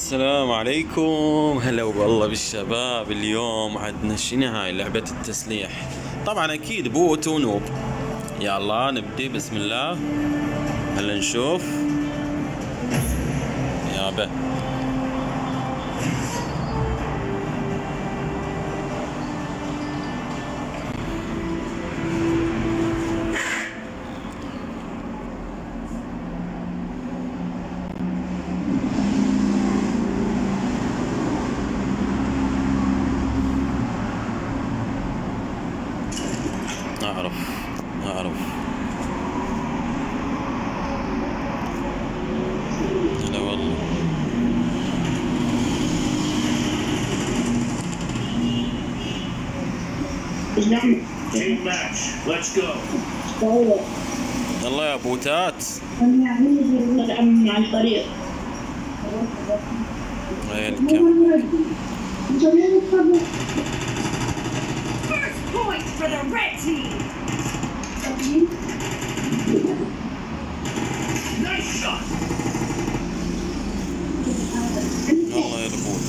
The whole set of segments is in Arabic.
السلام عليكم، هلا والله بالشباب. اليوم عندنا شنو هاي لعبة التسليح. طبعا اكيد بوت ونوب. يلا نبدي بسم الله. هلا نشوف يابا. أعرف هلا والله. Team match. Let's go. يلا يا بوتات. مع الفريق. هاي الكم. First point for the red team. Nice shot. يلا يا البوت.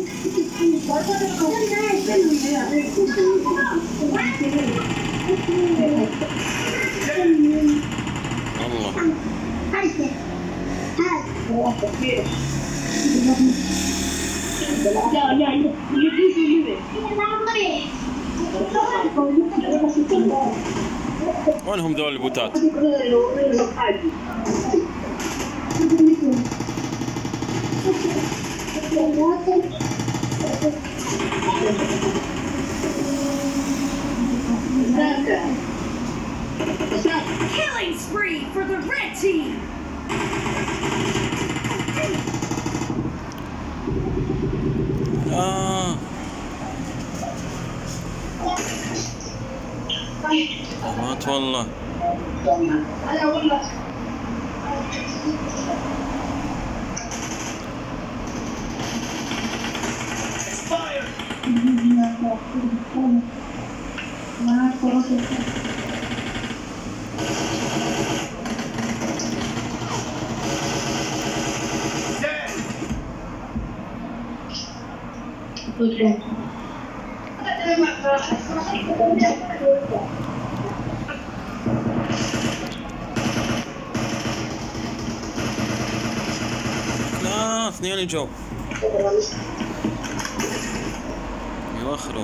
وينهم ذول البوتات؟ Killing spree for the red team. مات والله. لا اثنين جو يوخروا.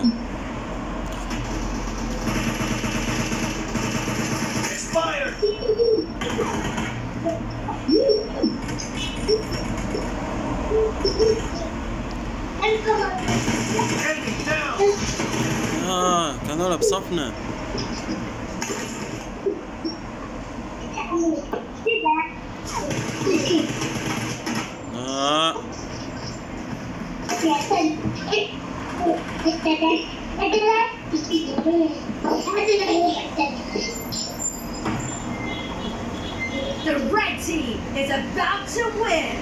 كانوا بصفنا. The red team is about to win.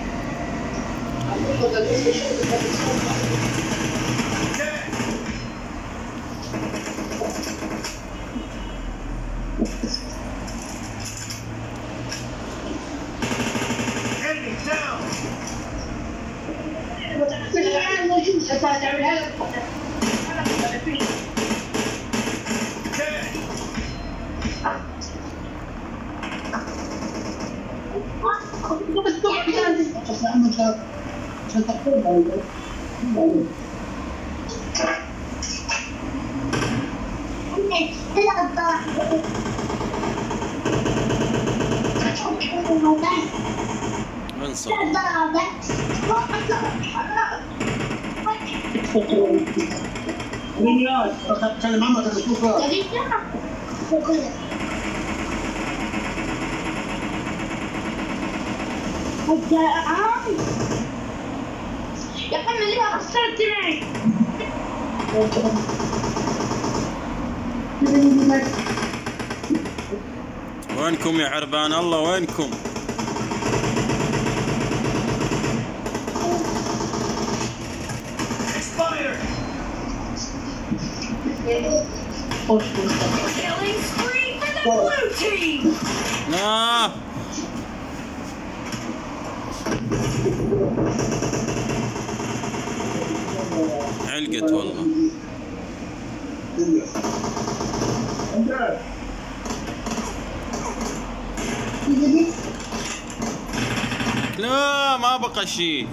انصر كلم عمك تشوفه. يا محمد ليه خسرت معي؟ وينكم يا عربان الله وينكم؟ Killing spree for the blue team. علقت والله. لا ما بقى شيء.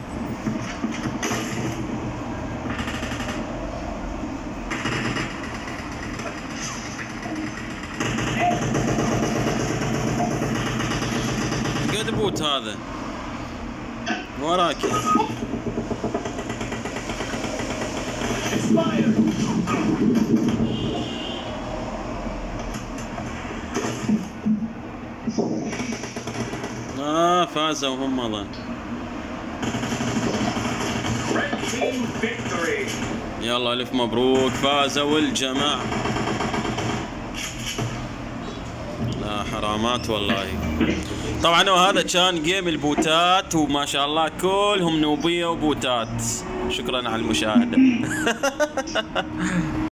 قد بوت هذا وراك. فازوا هم اظن. يلا الف مبروك، فازوا الجماعة. لا حرامات والله. طبعا وهذا كان جيم البوتات، وما شاء الله كلهم نوبية وبوتات. شكرا على المشاهدة.